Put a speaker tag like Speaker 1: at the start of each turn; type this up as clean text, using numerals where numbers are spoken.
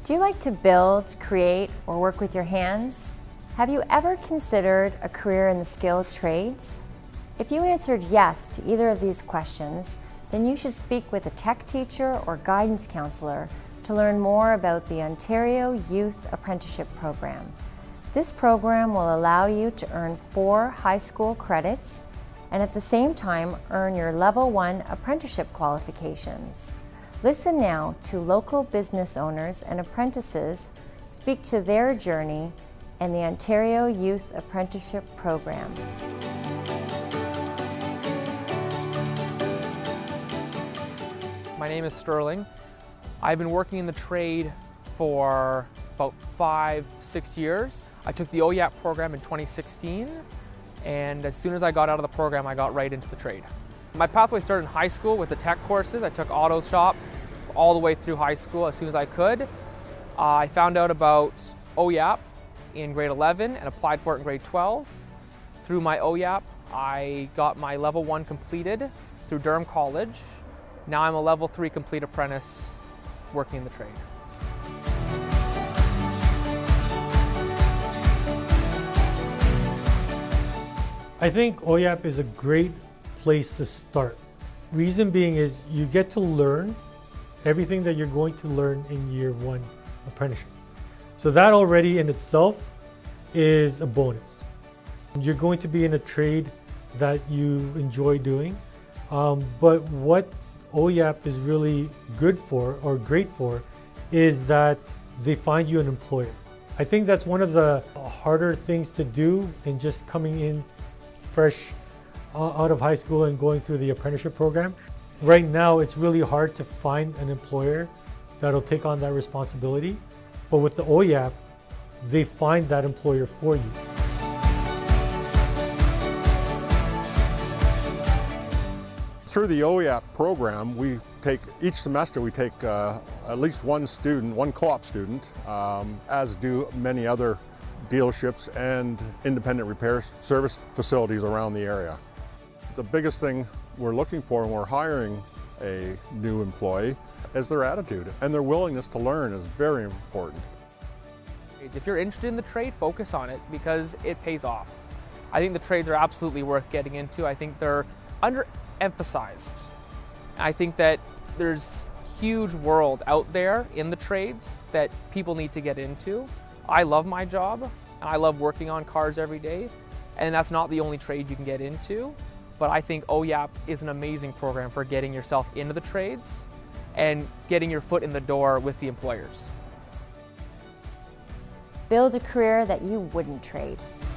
Speaker 1: Do you like to build, create, or work with your hands? Have you ever considered a career in the skilled trades? If you answered yes to either of these questions, then you should speak with a tech teacher or guidance counselor to learn more about the Ontario Youth Apprenticeship Program. This program will allow you to earn 4 high school credits and at the same time earn your Level 1 apprenticeship qualifications. Listen now to local business owners and apprentices speak to their journey and the Ontario Youth Apprenticeship Program.
Speaker 2: My name is Sterling. I've been working in the trade for about 5-6 years. I took the OYAP program in 2016, and as soon as I got out of the program, I got right into the trade. My pathway started in high school with the tech courses. I took auto shop all the way through high school as soon as I could. I found out about OYAP in grade 11 and applied for it in grade 12. Through my OYAP, I got my Level 1 completed through Durham College. Now I'm a Level 3 complete apprentice working in the trade.
Speaker 3: I think OYAP is a great place to start. Reason being is you get to learn everything that you're going to learn in year 1 apprenticeship. So that already in itself is a bonus. You're going to be in a trade that you enjoy doing, but what OYAP is really good for or great for is that they find you an employer. I think that's one of the harder things to do in just coming in fresh out of high school and going through the apprenticeship program. Right now, it's really hard to find an employer that'll take on that responsibility. But with the OYAP, they find that employer for you.
Speaker 4: Through the OYAP program, each semester we take at least one student, one co-op student, as do many other dealerships and independent repair service facilities around the area. The biggest thing we're looking for when we're hiring a new employee is their attitude, and their willingness to learn is very important.
Speaker 2: If you're interested in the trade, focus on it because it pays off. I think the trades are absolutely worth getting into. I think they're underemphasized. I think that there's a huge world out there in the trades that people need to get into. I love my job and I love working on cars every day, and that's not the only trade you can get into. But I think OYAP is an amazing program for getting yourself into the trades and getting your foot in the door with the employers.
Speaker 1: Build a career that you wouldn't trade.